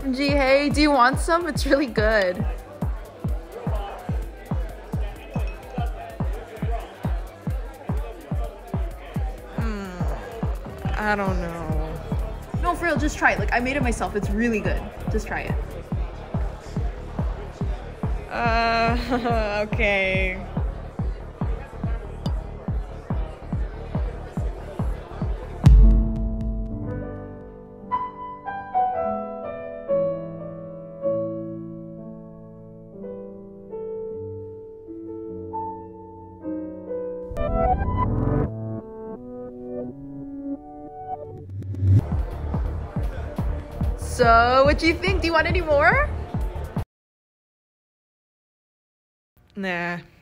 OMG, hey, do you want some? It's really good. I don't know. No, for real, just try it. Like, I made it myself. It's really good. Just try it. Okay. So, what do you think? Do you want any more? Nah.